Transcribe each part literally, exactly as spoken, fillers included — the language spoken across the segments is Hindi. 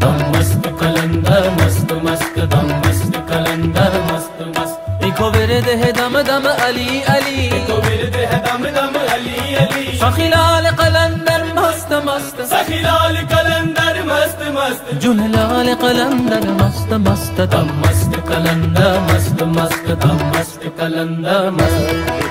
दम मस्त कलंदर मस्त मस्त दम मस्त कलंदर मस्त मस्त इको विरद है दम दम अली अली इको विरद है दम दम अली अली सखी लाल कलंदर मस्त मस्त सखी लाल कलंदर मस्त मस्त जुल लाल कलंदर मस्त मस्त दम मस्त कलंदर मस्त मस्त दम मस्त कलंदर मस्त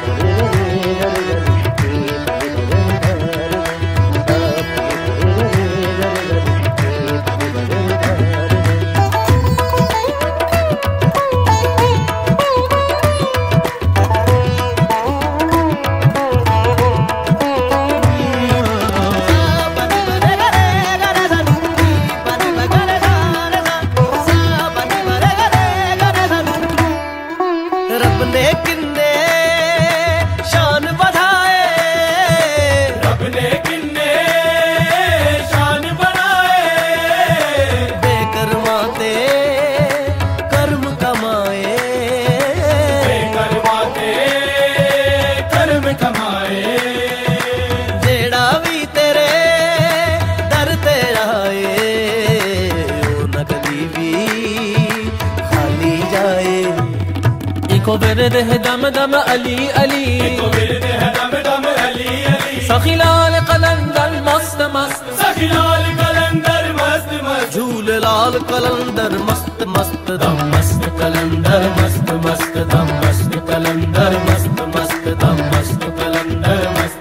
रब ने किन्ने शान बढ़ाए रब ने किन्ने शान बढ़ाए बेकरमाते कर्म कमाए बेकरमाते कर्म कमाए जेड़ा भी तेरे दर ते आए ओ न कदी भी खाली जाए इको विरद है दम दम अली अली इको विरद है दम दम अली अली सखी लाल कलंदर मस्त मस्त सखी लाल कलंदर मस्त मस्त झूल लाल कलंदर मस्त मस्त दम मस्त कलंदर मस्त मस्त दम मस्त कलंदर मस्त मस्त दम मस्त कलंदर मस्त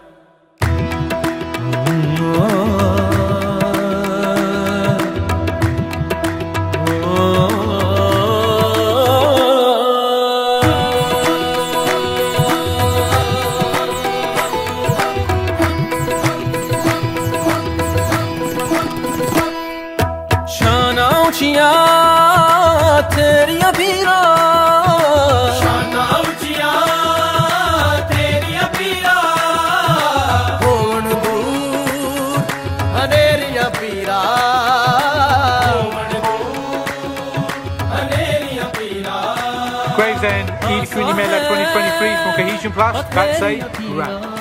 ऊंचिया तेरिया पीरा शाना ऊंचिया तेरिया पीरा होवन दूर अनेरिया पीरा होवन दूर अनेरिया पीरा Gravesend, Ida Cooney Mela twenty twenty-three from Cohesion Plus, backstage, wrap.